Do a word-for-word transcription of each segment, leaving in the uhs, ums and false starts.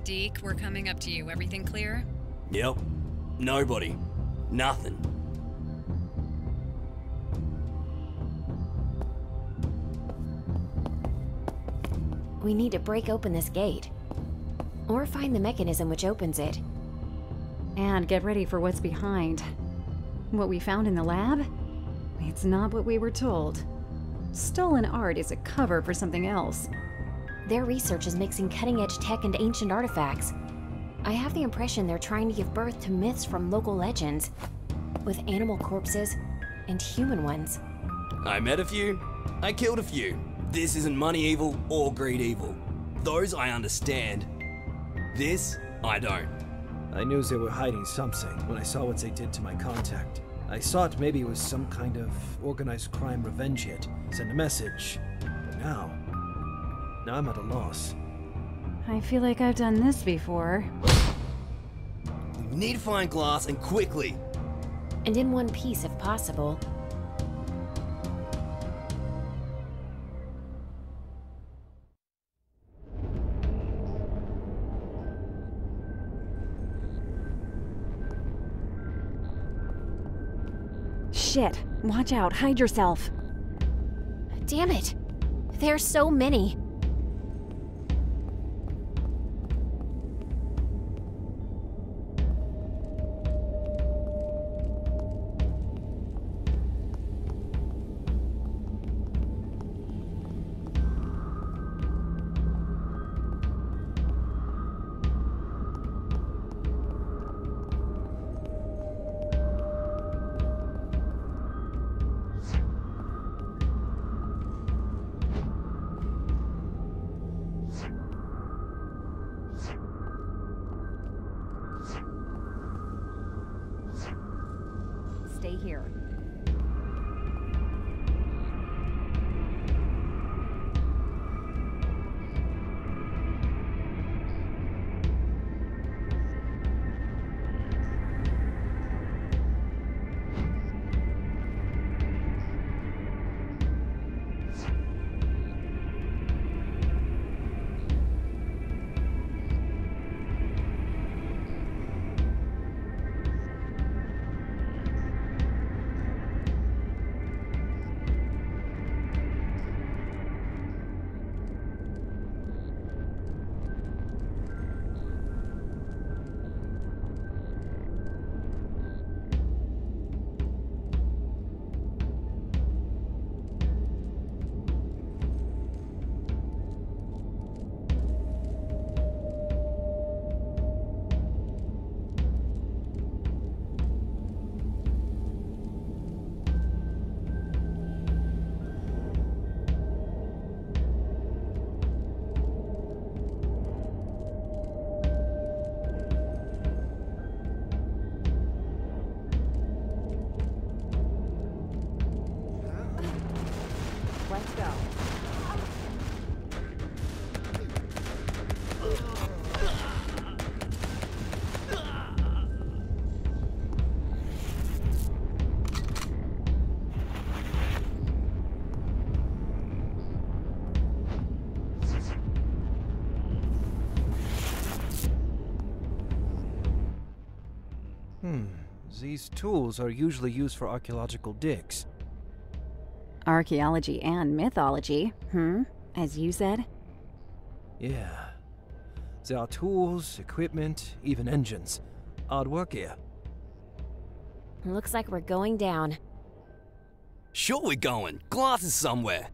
Deke, we're coming up to you. Everything clear? Yep. Nobody. Nothing. We need to break open this gate. Or find the mechanism which opens it. And get ready for what's behind. What we found in the lab? It's not what we were told. Stolen art is a cover for something else. Their research is mixing cutting-edge tech and ancient artifacts. I have the impression they're trying to give birth to myths from local legends, with animal corpses and human ones. I met a few. I killed a few. This isn't money evil or greed evil. Those I understand. This, I don't. I knew they were hiding something when I saw what they did to my contact. I thought maybe it was some kind of organized crime revenge hit. Send a message. But now... Now I'm at a loss. I feel like I've done this before. We need to find glass, and quickly. And in one piece if possible. Shit! Watch out! Hide yourself! Damn it! There's so many! Stay here. Let's go. Hmm. These tools are usually used for archaeological digs. Archaeology and mythology, hmm? As you said? Yeah. There are tools, equipment, even engines. Odd work here. Looks like we're going down. Sure we're going. Glass is somewhere.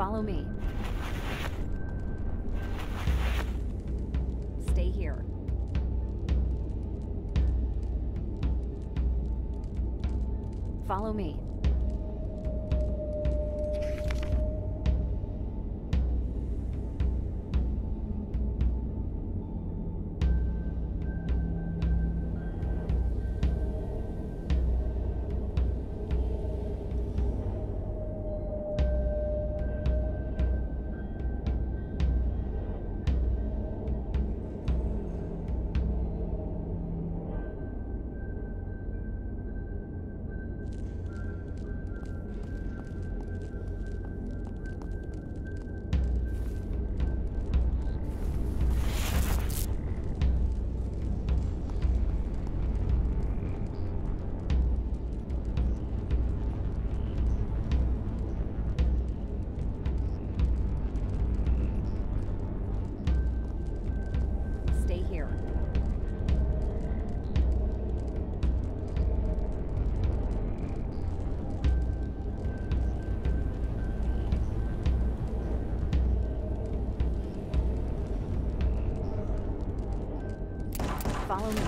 Follow me. Stay here. Follow me. Stay here. Follow me.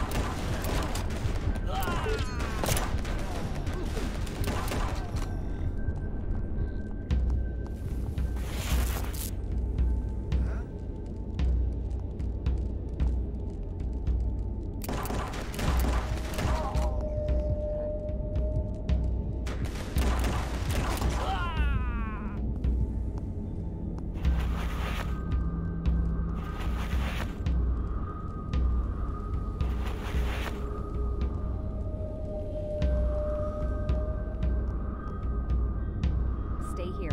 Stay here.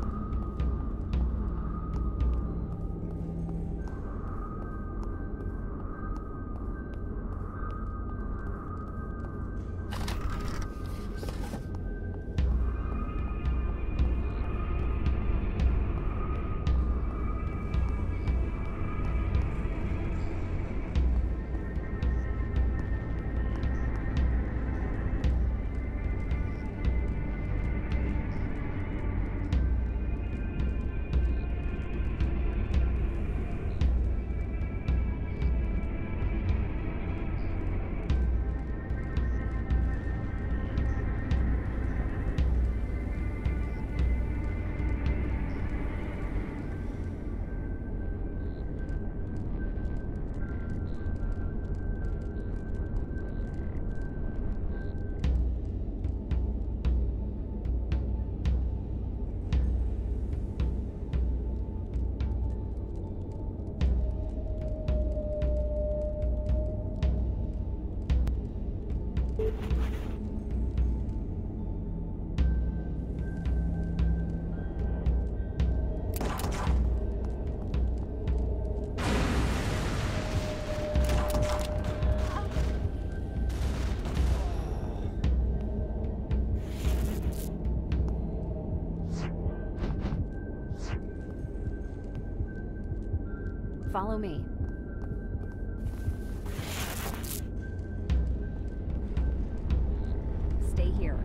Follow me. Stay here.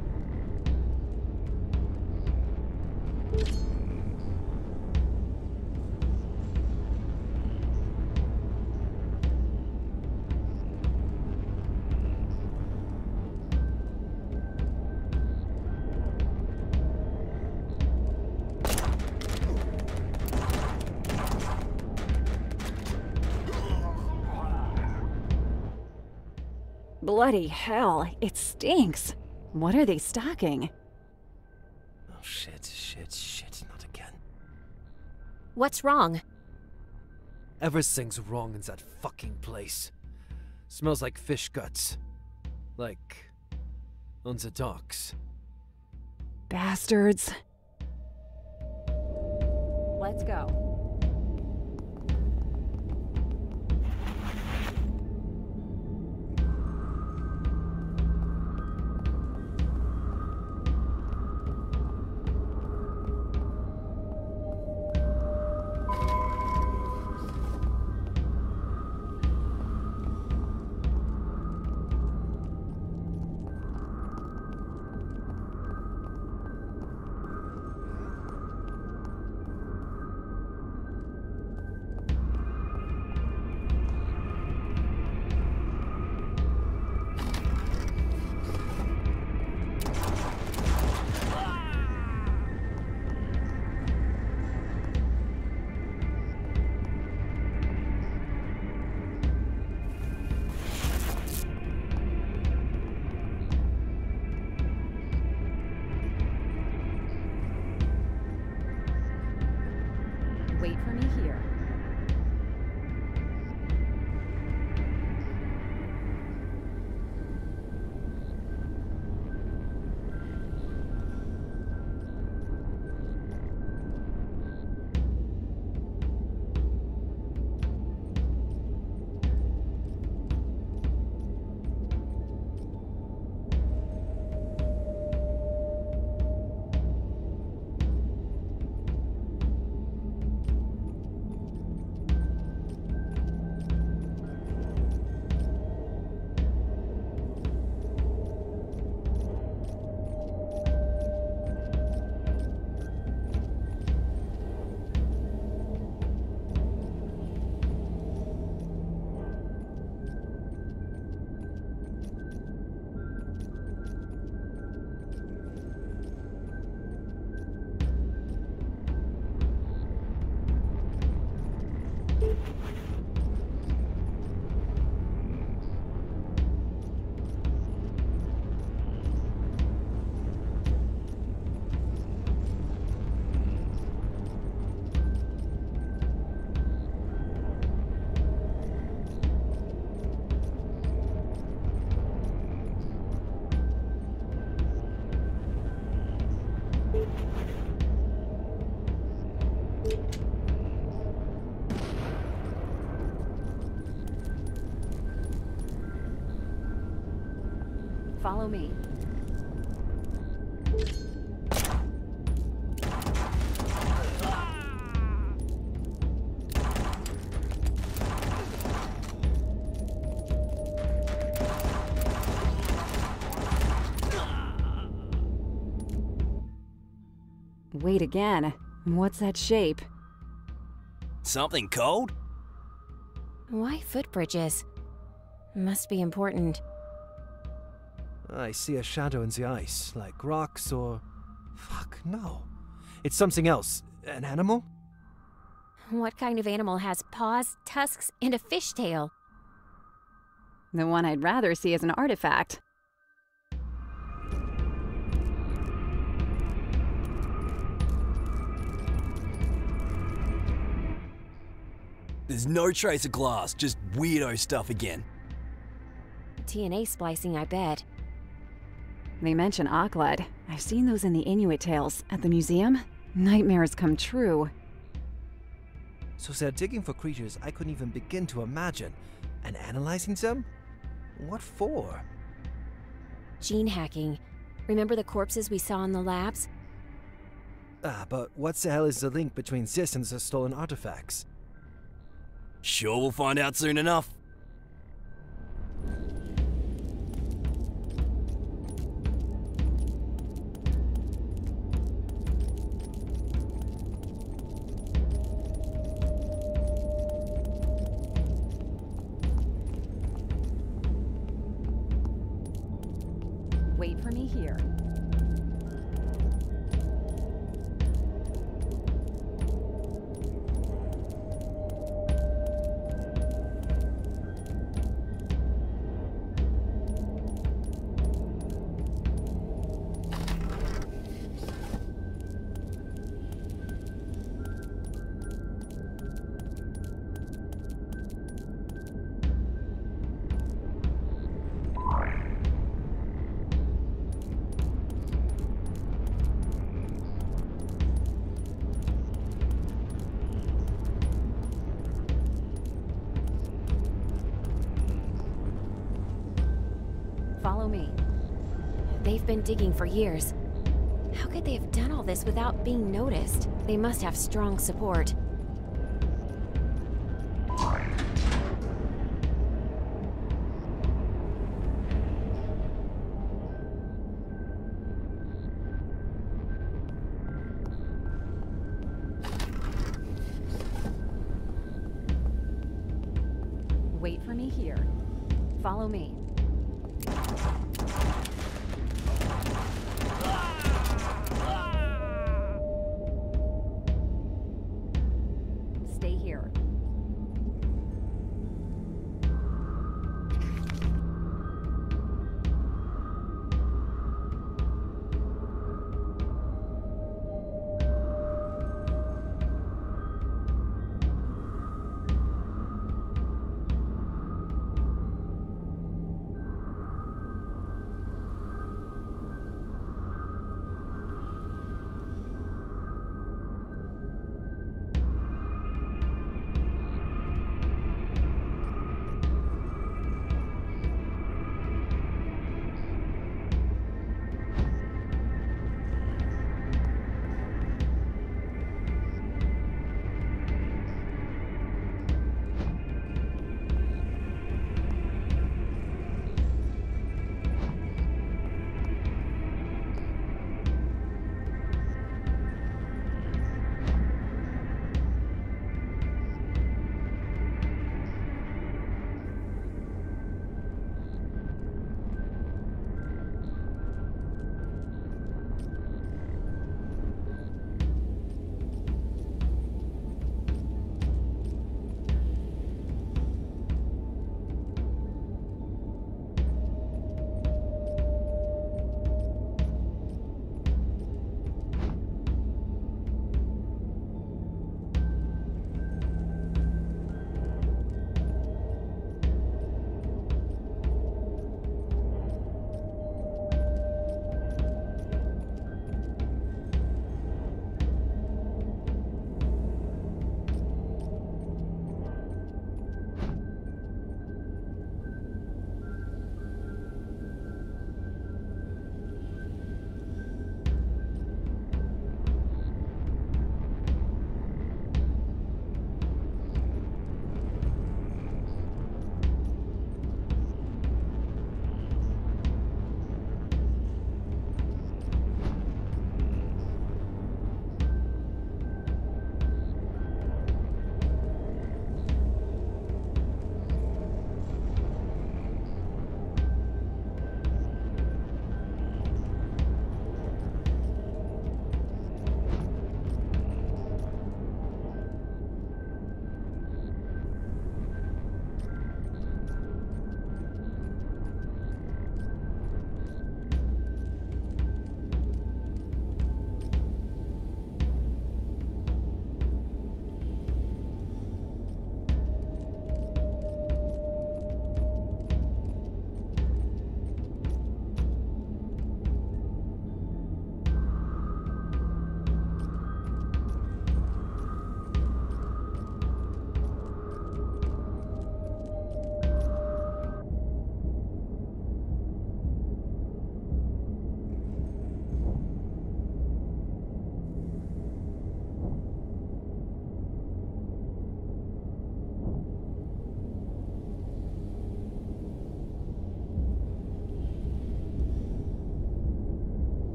Bloody hell, it stinks. What are they stocking? Oh shit, shit, shit, not again. What's wrong? Everything's wrong in that fucking place. Smells like fish guts. Like... on the docks. Bastards. Let's go. Follow me. Wait again. What's that shape? Something cold? Why footbridges? Must be important. I see a shadow in the ice, like rocks or... Fuck, no. It's something else. An animal? What kind of animal has paws, tusks, and a fishtail? The one I'd rather see is an artifact. There's no trace of glass, just weirdo stuff again. T N A splicing, I bet. They mention Aklad. I've seen those in the Inuit tales at the museum. Nightmares come true. So they're digging for creatures I couldn't even begin to imagine, and analyzing them? What for? Gene hacking. Remember the corpses we saw in the labs? Ah, but what the hell is the link between this and the stolen artifacts? Sure, we'll find out soon enough. Wait for me here. Follow me. They've been digging for years. How could they have done all this without being noticed? They must have strong support. Wait for me here. Follow me. Stay here.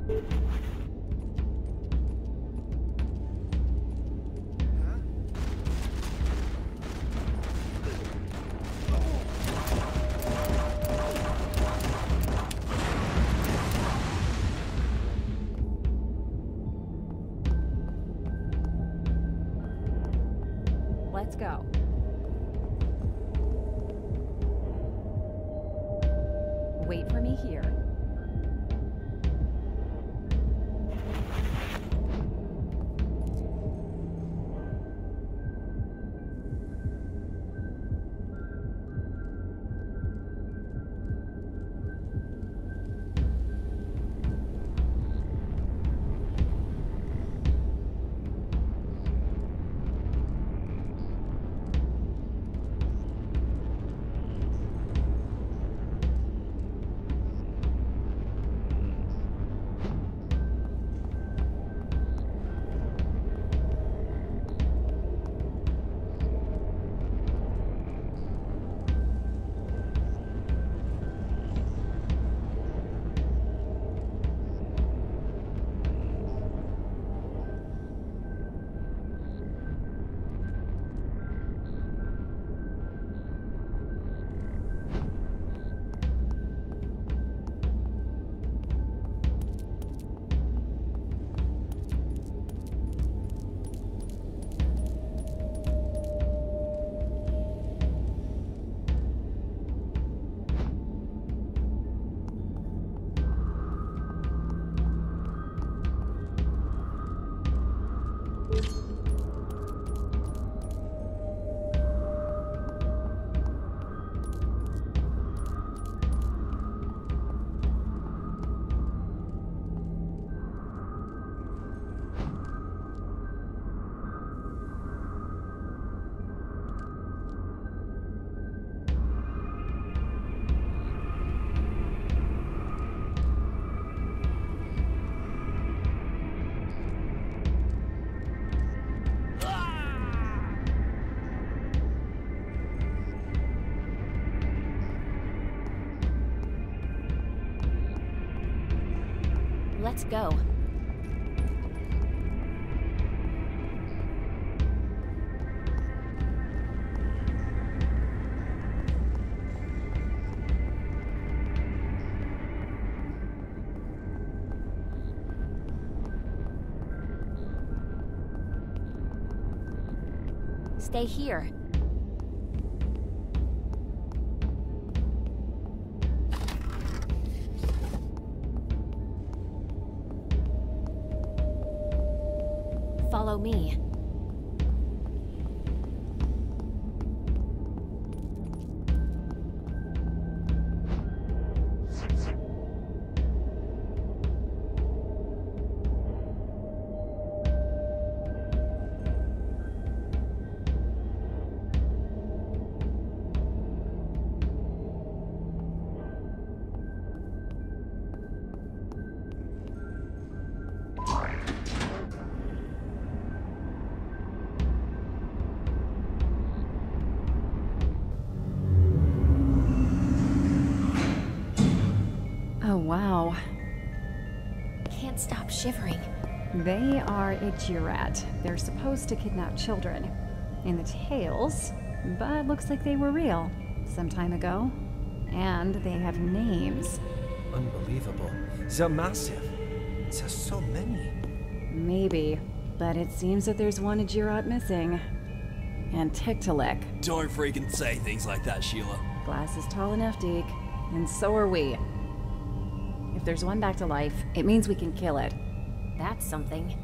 Let's go. Wait for me here. Let's go. Stay here. Follow me. Oh, wow. Can't stop shivering. They are a Jurat. They're supposed to kidnap children. In the tales, but looks like they were real some time ago. And they have names. Unbelievable. They're massive. There's so many. Maybe, but it seems that there's one Jurat missing. And Tiktaalik. Don't freaking say things like that, Sheila. Glass is tall enough, Deke. And so are we. If there's one back to life, it means we can kill it. That's something.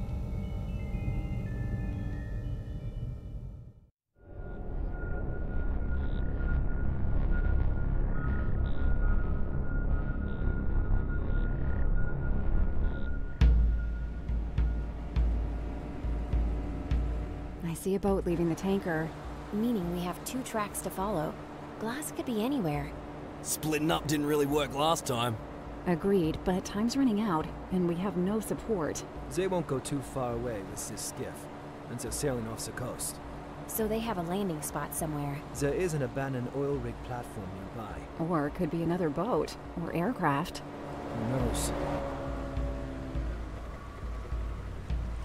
I see a boat leaving the tanker. Meaning we have two tracks to follow. Glass could be anywhere. Splitting up didn't really work last time. Agreed, but time's running out, and we have no support. They won't go too far away with this skiff, and they're sailing off the coast. So they have a landing spot somewhere. There is an abandoned oil rig platform nearby. Or it could be another boat, or aircraft. Who knows?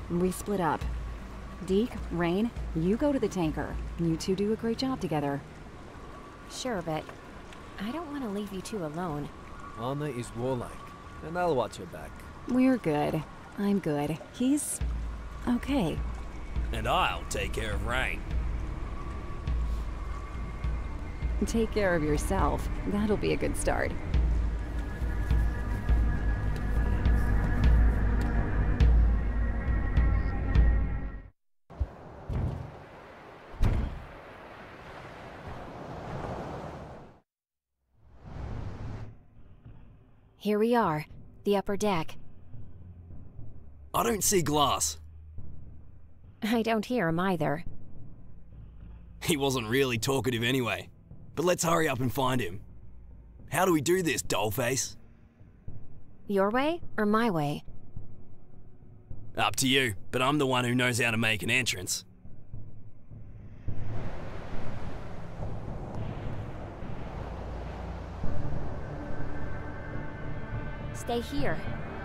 We split up. Deke, Rain, you go to the tanker. You two do a great job together. Sure, but I don't want to leave you two alone. Anna is warlike, and I'll watch her back. We're good. I'm good. He's... okay. And I'll take care of Rain. Take care of yourself. That'll be a good start. Here we are, the upper deck. I don't see glass. I don't hear him either. He wasn't really talkative anyway. But let's hurry up and find him. How do we do this, dollface? Your way or my way? Up to you, but I'm the one who knows how to make an entrance. Stay here.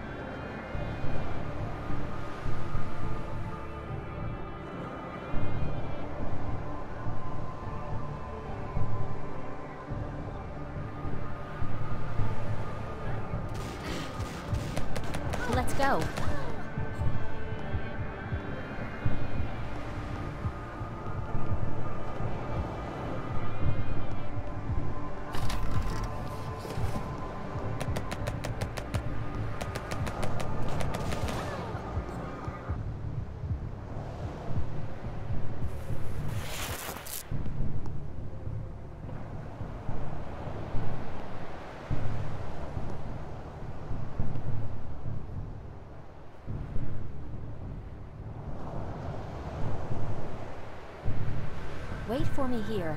Let's go. Wait for me here.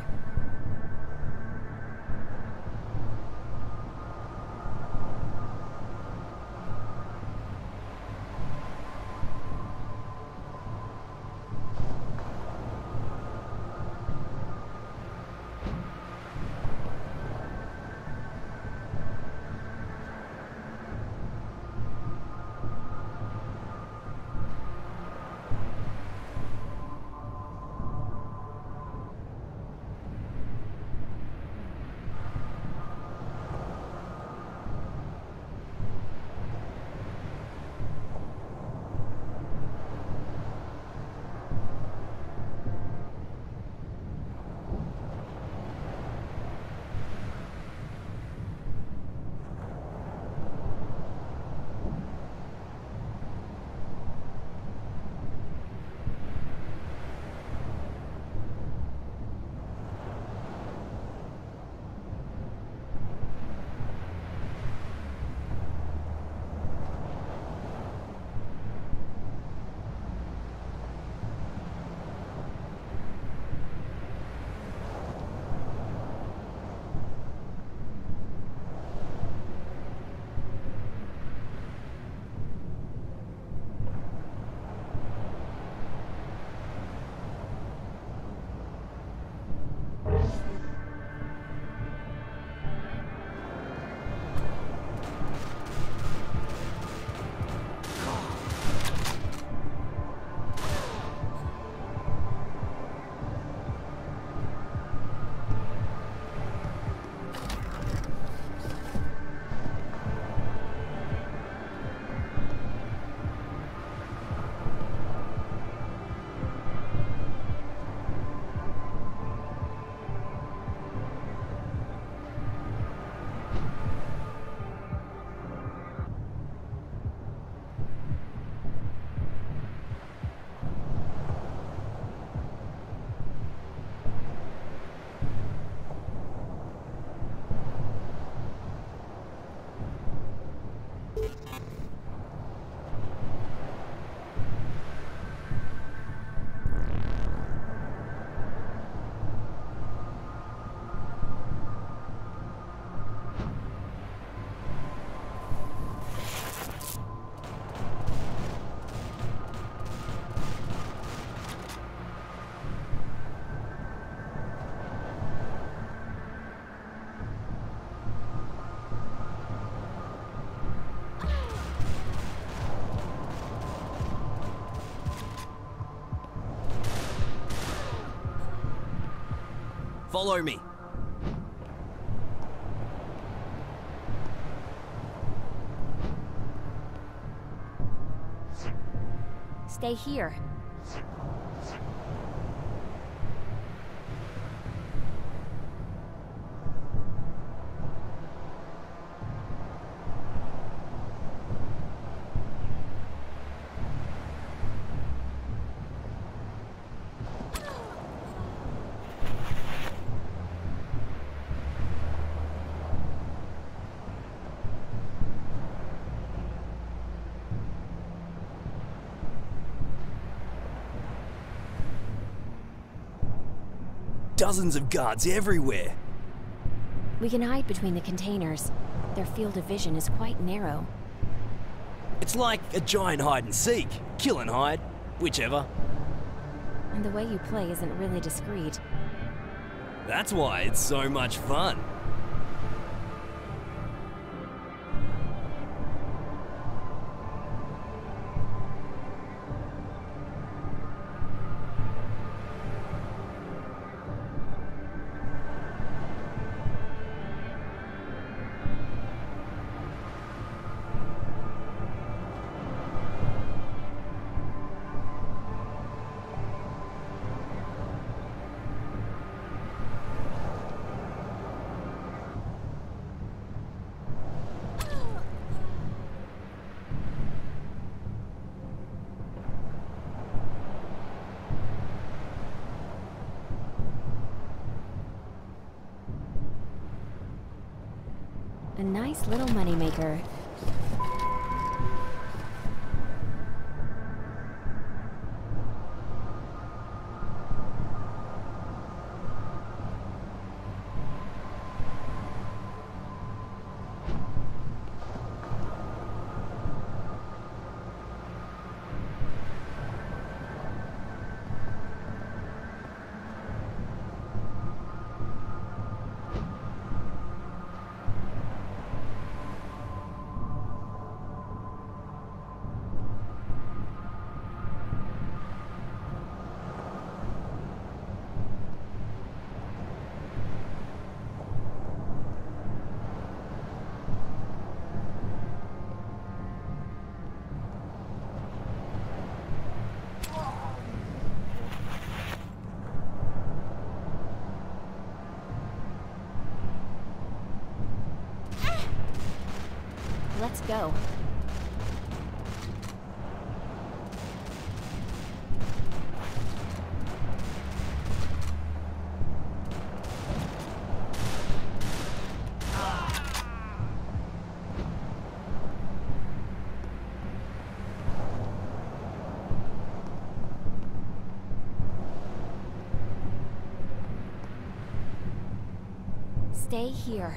Follow me. Stay here. Dozens of guards everywhere. We can hide between the containers. Their field of vision is quite narrow. It's like a giant hide and seek. Kill and hide. Whichever. And the way you play isn't really discreet. That's why it's so much fun. A nice little moneymaker. Let's go. Stay here.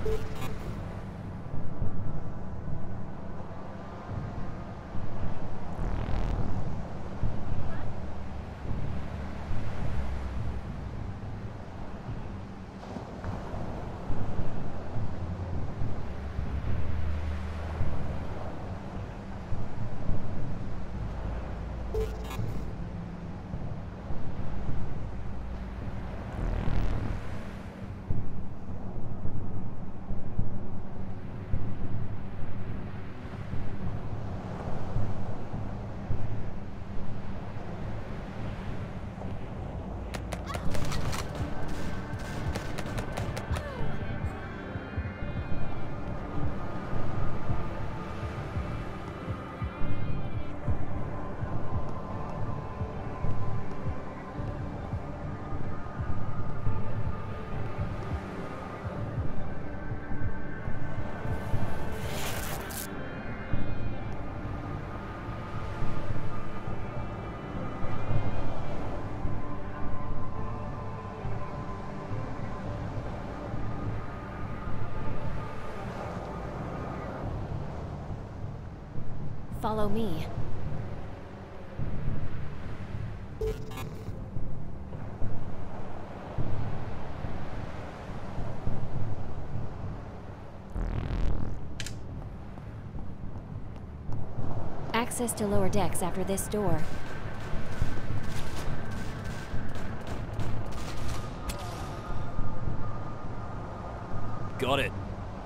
Follow me. Access to lower decks after this door. Got it.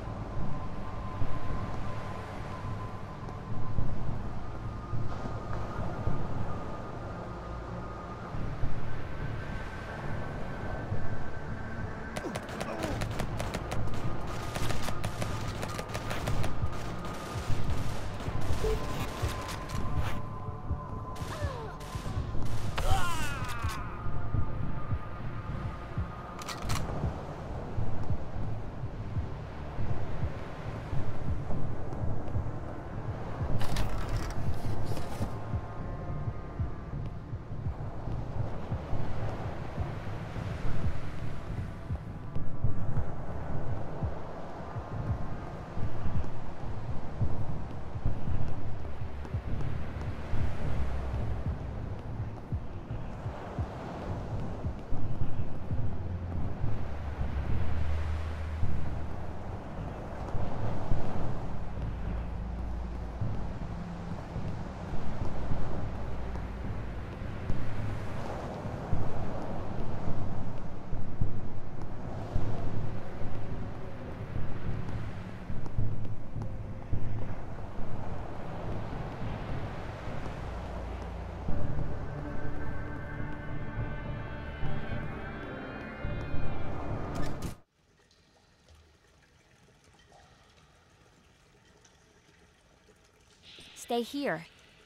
Stay here.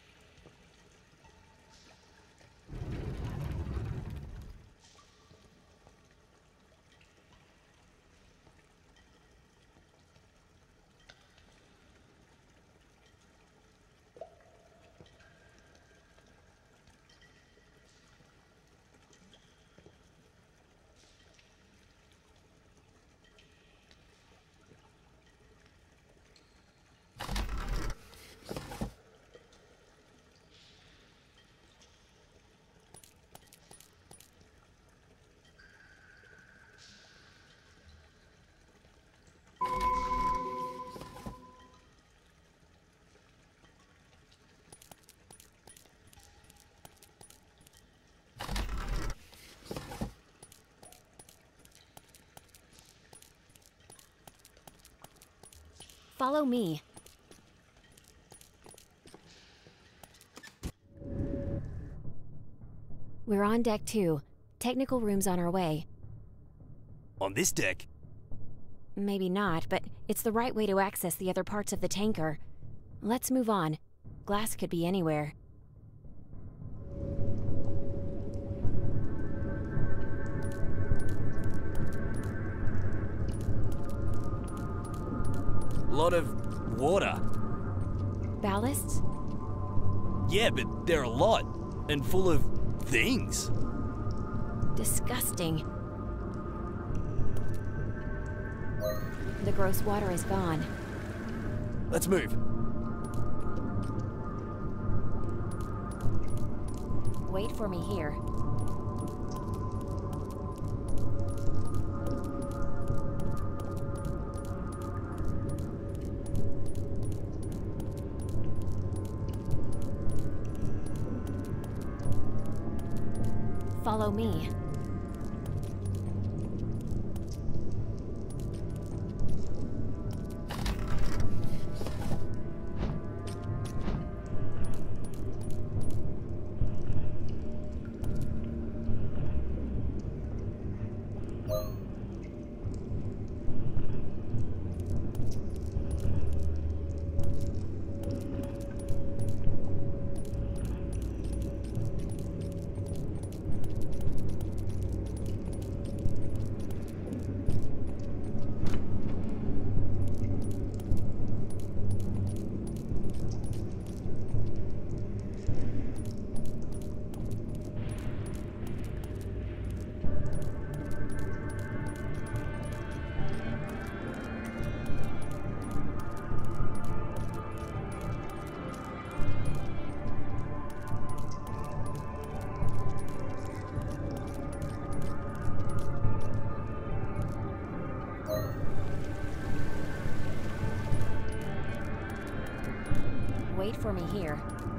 Follow me. We're on deck two. Technical room's on our way. On this deck? Maybe not, but it's the right way to access the other parts of the tanker. Let's move on. Glass could be anywhere. A lot of water. Ballasts? Yeah, but they're a lot. And full of things. Disgusting. The gross water is gone. Let's move. Wait for me here. Follow me. Wait for me here.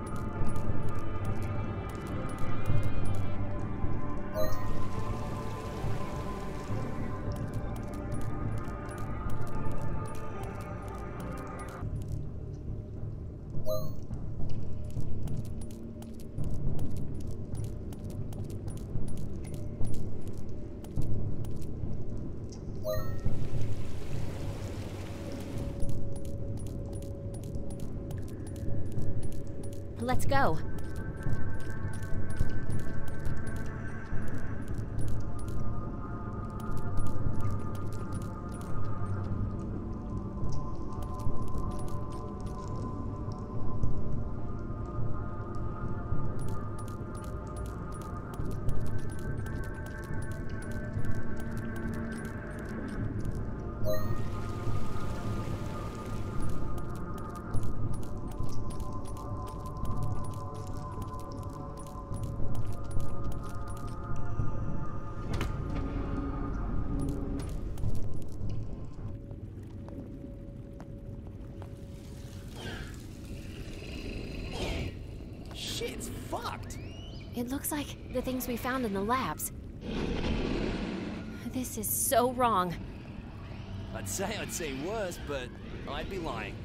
Let's go. Shit's fucked. It looks like the things we found in the labs. This is so wrong. I'd say I'd seen worse, but I'd be lying.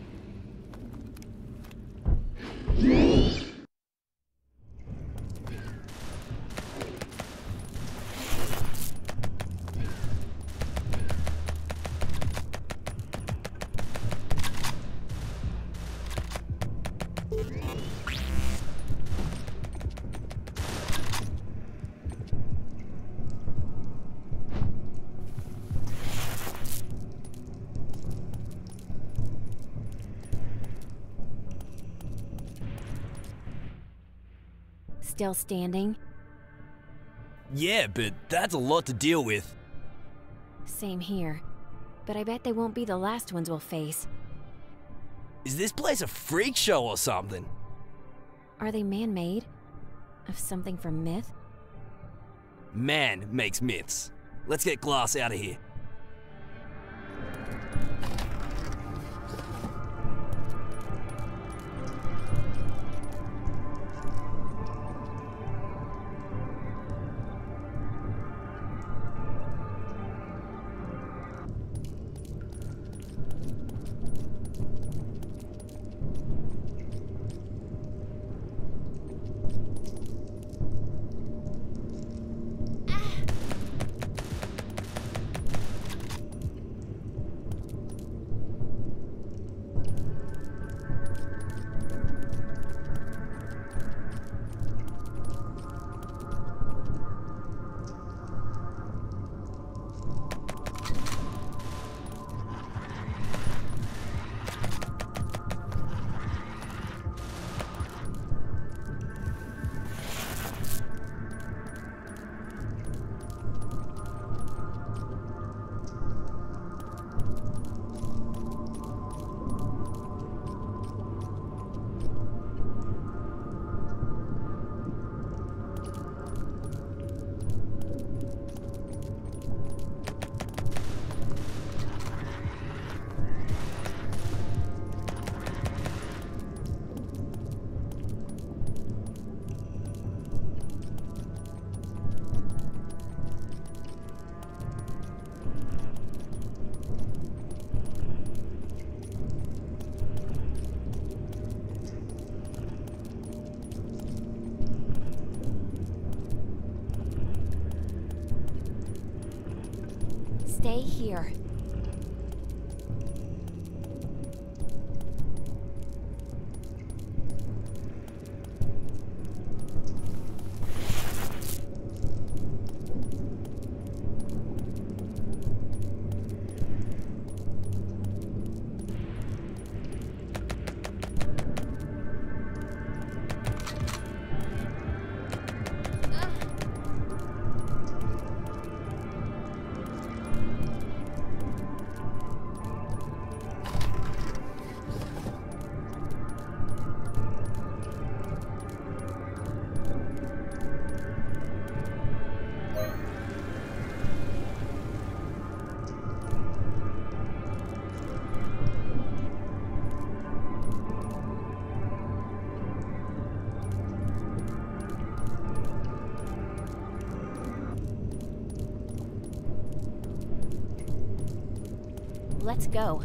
Still standing? Yeah, but that's a lot to deal with. Same here. But I bet they won't be the last ones we'll face. Is this place a freak show or something? Are they man-made? Of something from myth? Man makes myths. Let's get Glass out of here. Stay here. Let's go.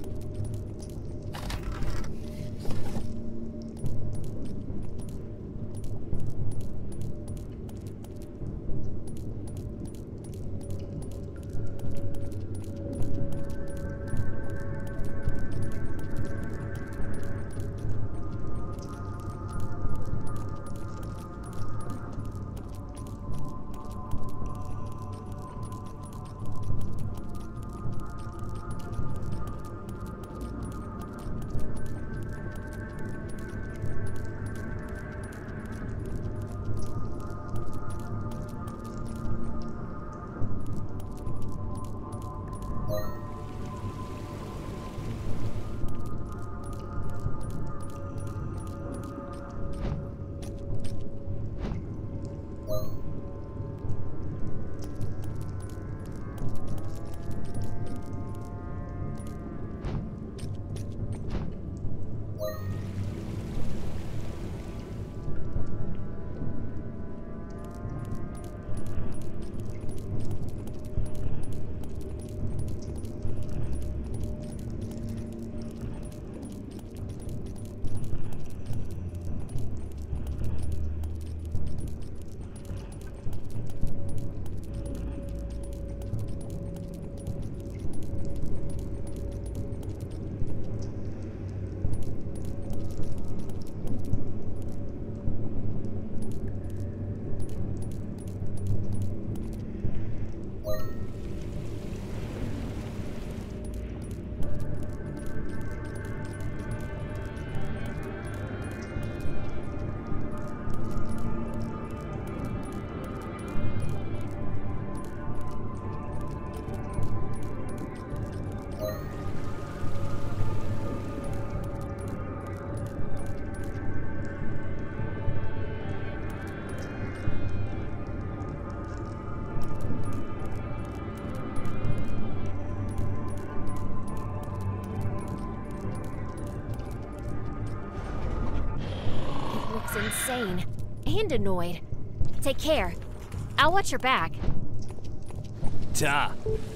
Insane. And annoyed. Take care. I'll watch your back. Ta.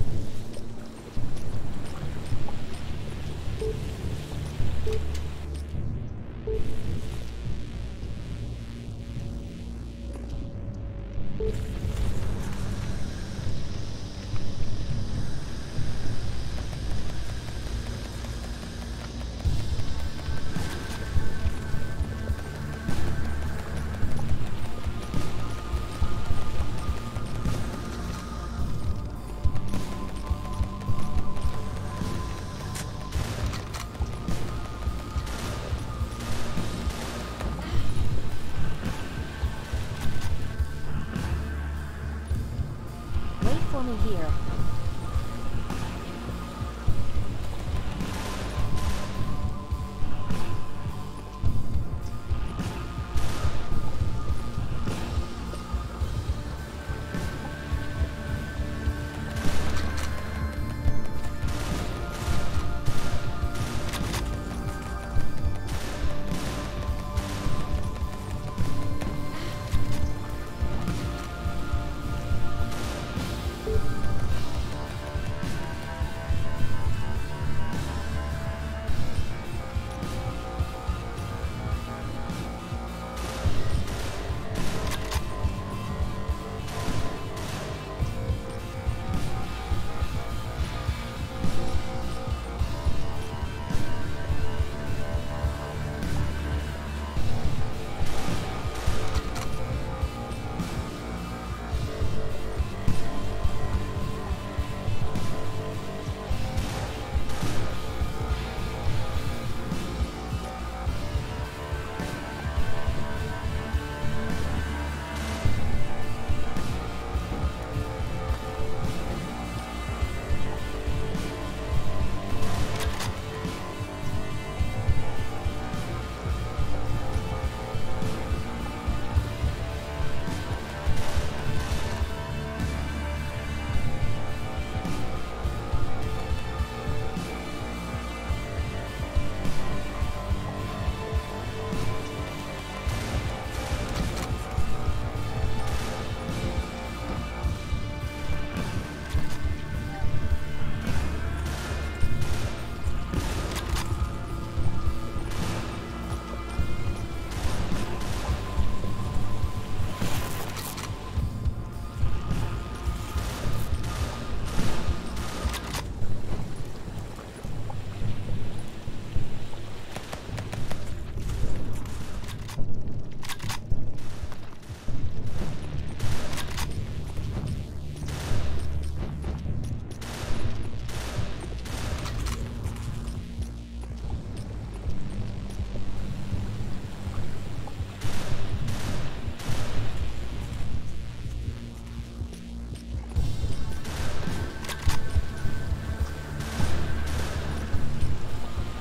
For me here.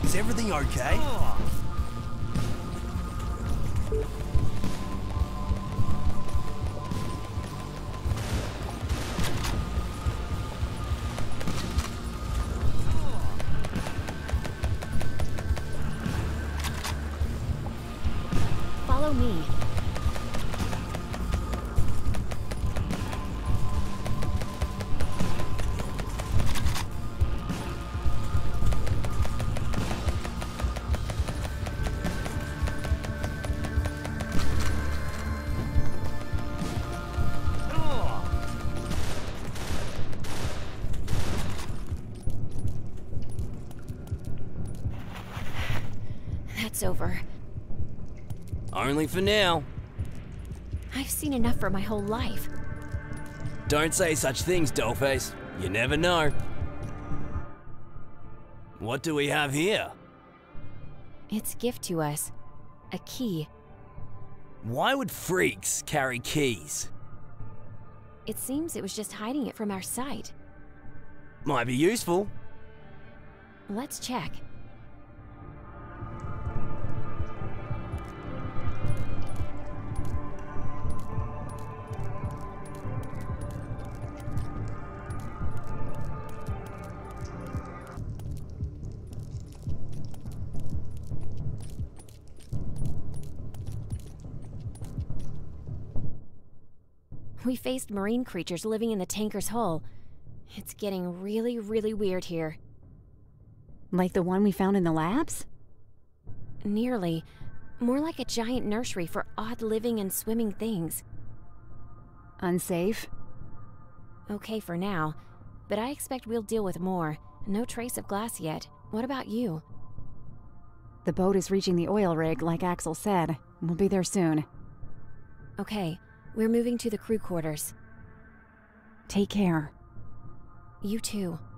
Is everything okay? Follow me. That's over. Only for now. I've seen enough for my whole life. Don't say such things, Dollface. You never know. What do we have here? It's a gift to us. A key. Why would freaks carry keys? It seems it was just hiding it from our sight. Might be useful. Let's check. We faced marine creatures living in the tanker's hull. It's getting really, really weird here. Like the one we found in the labs? Nearly. More like a giant nursery for odd living and swimming things. Unsafe? Okay for now, but I expect we'll deal with more. No trace of glass yet. What about you? The boat is reaching the oil rig, like Axel said. We'll be there soon. Okay, we're moving to the crew quarters. Take care. You too.